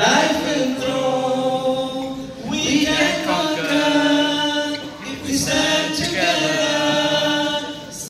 life will grow. We can conquer if we stand together.